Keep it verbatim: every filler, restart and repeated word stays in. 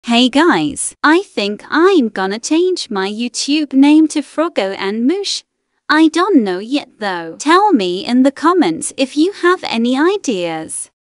Hey guys, I think I'm gonna change my YouTube name to Froggo and Moosh. I don't know yet though. Tell me in the comments if you have any ideas.